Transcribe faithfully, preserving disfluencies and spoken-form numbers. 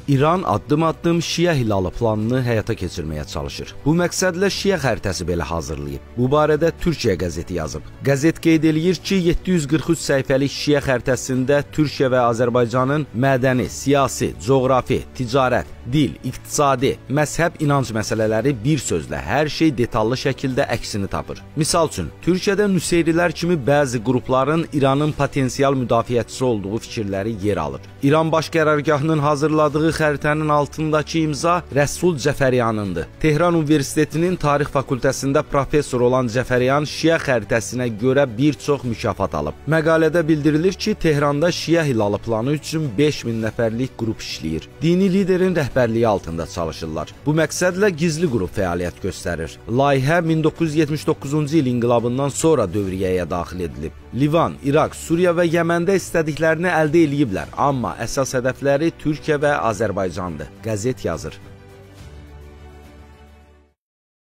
İran addım-addım Şia hilalı planını həyata keçirməyə çalışır. Bu məqsədlə Şia xəritəsi belə hazırlayıb. Bu barədə Türkiyə qəzeti yazıb. Qəzet qeyd eləyir ki, yeddi yüz qırx üç səhifəlik Şia xəritəsində Türkiyə və Azərbaycanın mədəni, siyasi, coğrafi, ticarət, dil, iqtisadi, məzhəb, inanc məsələləri bir sözlə hər şey detallı şəkildə əksini tapır. Misal üçün, Türkiyədə Nüseyrilər kimi bəzi qrupların İranın potensial müdafiəçisi olduğu fikirləri yer alır. İran Baş Qərargahının hazırladığı xəritənin altındakı imza Rəsul Cəfəryanındır. Tehran Universitetinin Tarix Fakültəsində professor olan Cəfəryan Şia xəritəsinə görə bir çox mükafat alıb. Məqalədə bildirilir ki, Tehranda Şia hilalı planı üçün beş min nəfərlik qrup işləyir. Dini liderin rəhbərliyi altında çalışırlar. Bu məqsədlə gizli qrup fəaliyyət göstərir. Layihə min doqquz yüz yetmiş doqquzuncu il inqilabından sonra dövriyyəyə daxil edilib. Livan, İraq, Suriya və Yəməndə istədiklərini əldə eləyiblər, amma əsas hədəfləri Türkiyə və Azərbaycandır. Qəzet yazır.